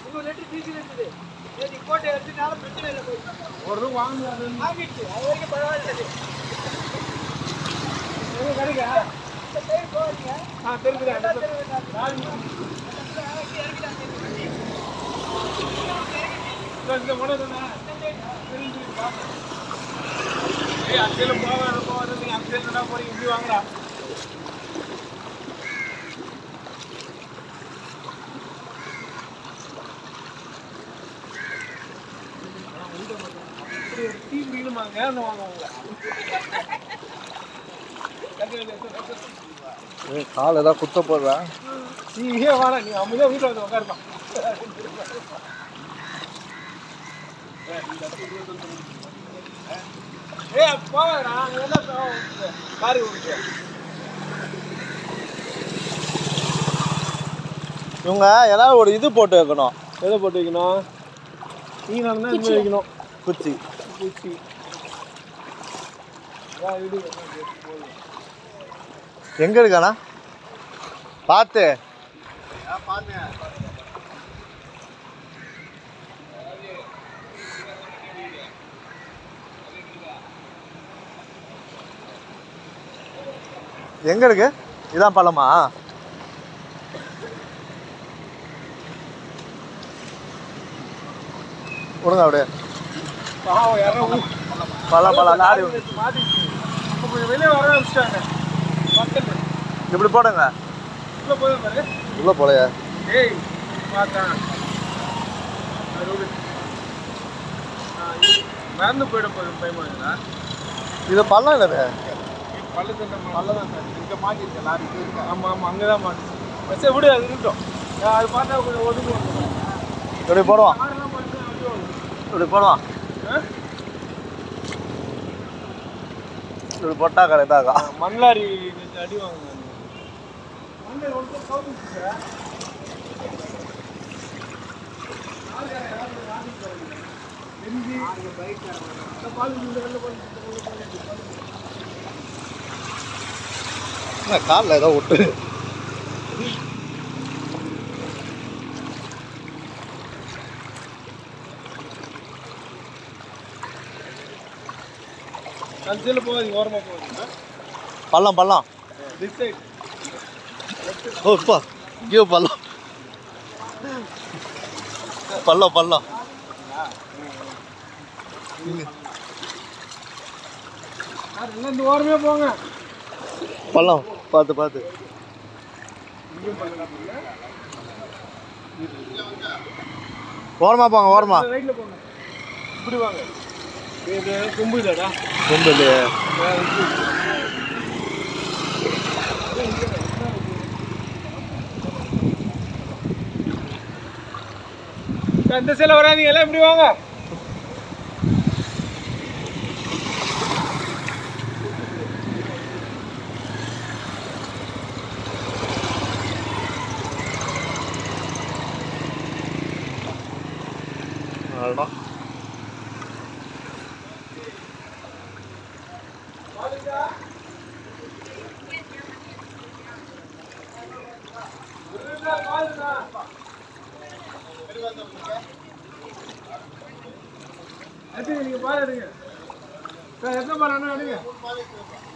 இன்னும் litre PC இருக்குது. நீ கோட்டை எடுத்துனால பிரச்சனை இல்லை போய். ஒரு ரூபா வாங்குறது வாங்கிடுச்சு. அது வரைக்கும் பரவாயில்லை. எங்க கடைக்கா? இந்த பேர் போறீங்க. தெரிஞ்சுக்கிறேன். இந்த மொடை தானே? தெரிஞ்சு பாப்போம். ஏய் அங்கேல போவாத நீ அங்கேல போறீங்க இப்படி வாங்குறா. டீ மீனுமாங்க அந்த வாங்குவாங்க. கால் ஏதாவது குத்த போடுறா. நீ இங்கே வாடா, நீ அமைதியா வீட்டில் வந்து உட்காருப்பா. போவேடா எல்லாம் காரி விடுச்சு. இவங்க ஏதாவது ஒரு இது போட்டு வைக்கணும். எதை போட்டு வைக்கணும்? நீ நடந்தா இது வைக்கணும். குச்சி குச்சி எங்க இருக்கானா பார்த்து எங்க இருக்கு? இதான் பழமா? விடுங்க அப்படியே. பழம் பழம் நாடி வெளியே வர ஆரம்பிச்சிட்டாங்க. இப்படி போடுங்க. உள்ள போதும் பாரு. உள்ள போலையா? ஏய் பார்த்தான் மறந்து போயிட போகுது பயமாங்களா? இது பள்ளம் இல்லை. பள்ளத்தில் பள்ளம் தான் இங்கே மாட்டிருக்கேன். லாரி இருக்கு. ஆமாம் ஆமாம் அங்கே தான் மாட்டிச்சு. பஸ்ஸை விடு, அது இருக்கட்டும். அது பார்த்தா கொஞ்சம் ஒதுக்குவோம். இப்படி போடுவான். இப்படி போடுவான். இப்படி போட்டா கரெக்டாக மண்லாரி அடி வாங்க. மண்லாரி ஒன்று கவுந்துச்சு சார். காலில் ஏதோ விட்டு கடைசியில் போகாதீங்க, ஓரமாக போகாதீங்க. பள்ளம் பள்ளம். ஓப்பா ஐயோ பள்ளம் பள்ளம் பள்ளம். எல்லாம் இந்த ஓரமே போங்க. பள்ளம் பார்த்து பார்த்து. ஓரமா போங்க, ஓரமா. ரைட்ல போங்க. இப்படி வாங்க. இது கொம்பு இல்லடா. கொம்பு இல்லையே. இந்த சைடில் வராதீங்க, எல்லாம் இப்படி வாங்க. அவ்வளோதான். நீங்க பால் எடுங்க. எத்தனை பால் அண்ணா எடுங்க.